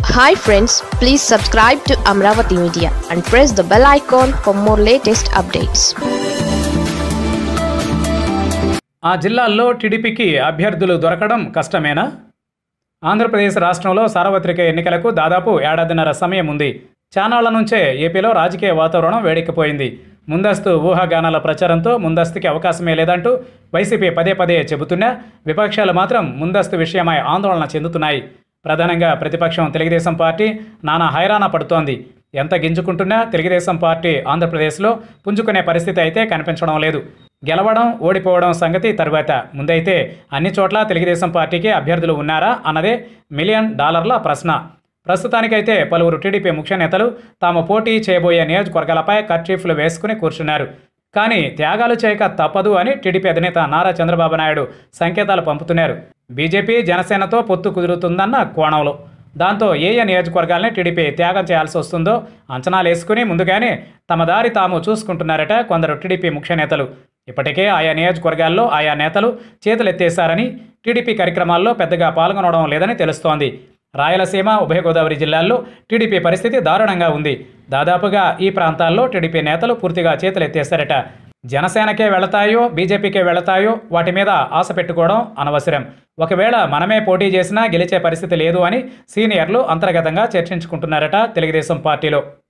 Hi friends, please subscribe to Amaravathi Media and press the bell icon for more latest updates. ఆ జిల్లాల్లో టీడీపీకి అభ్యర్థులు దొరకడం కష్టమేనా? ఆంధ్రప్రదేశ్ రాష్ట్రంలో సార్వత్రిక ఎన్నికలకు దాదాపు ఏడాదిన్నర సమయం ఉంది. చానాళ్ల నుంచే ఏపీలో రాజకీయ వాతావరణం వేడెక్కిపోయింది. ముందస్తు ఊహాగానాల ప్రచారంతో ముందస్తుకి అవకాశమే లేదంటూ వైసీపీ పదే పదే చెబుతున్నా విపక్షాలు మాత్రం ముందస్తు విషయమై ఆందోళన చెందుతున్నాయి. ప్రధానంగా ప్రతిపక్షం తెలుగుదేశం పార్టీ నానా హైరాణ పడుతోంది. ఎంత గింజుకుంటున్నా తెలుగుదేశం పార్టీ ఆంధ్రప్రదేశ్లో పుంజుకునే పరిస్థితి అయితే కనిపించడం లేదు. గెలవడం ఓడిపోవడం సంగతి తరువాత, ముందైతే అన్ని చోట్ల తెలుగుదేశం పార్టీకి అభ్యర్థులు ఉన్నారా అన్నదే $1 మిలియన్ ప్రశ్న. ప్రస్తుతానికైతే పలువురు టీడీపీ ముఖ్య నేతలు తాము పోటీ చేయబోయే నియోజకవర్గాలపై కర్చీఫ్లు వేసుకుని కూర్చున్నారు. కానీ త్యాగాలు చేయక తప్పదు అని టీడీపీ అధినేత నారా చంద్రబాబు నాయుడు సంకేతాలు పంపుతున్నారు. బీజేపీ జనసేనతో పొత్తు కుదురుతుందన్న కోణంలో. దాంతో ఏ నియోజకవర్గాల్ని టీడీపీ త్యాగం చేయాల్సి వస్తుందో అంచనాలు వేసుకుని ముందుగానే తమ దారి తాము చూసుకుంటున్నారట కొందరు టీడీపీ ముఖ్య నేతలు. ఇప్పటికే ఆయా నియోజకవర్గాల్లో ఆయా నేతలు చేతులెత్తేశారని, టీడీపీ కార్యక్రమాల్లో పెద్దగా పాల్గొనడం లేదని తెలుస్తోంది. రాయలసీమ, ఉభయ గోదావరి జిల్లాల్లో టీడీపీ పరిస్థితి దారుణంగా ఉంది. దాదాపుగా ఈ ప్రాంతాల్లో టీడీపీ నేతలు పూర్తిగా చేతులెత్తేశారట. జనసేనకే వెళతాయో బీజేపీకే వెళతాయో వాటి మీద ఆశ పెట్టుకోవడం అనవసరం. ఒకవేళ మనమే పోటీ చేసినా గెలిచే పరిస్థితి లేదు అని సీనియర్లు అంతర్గతంగా చర్చించుకుంటున్నారట తెలుగుదేశం పార్టీలో.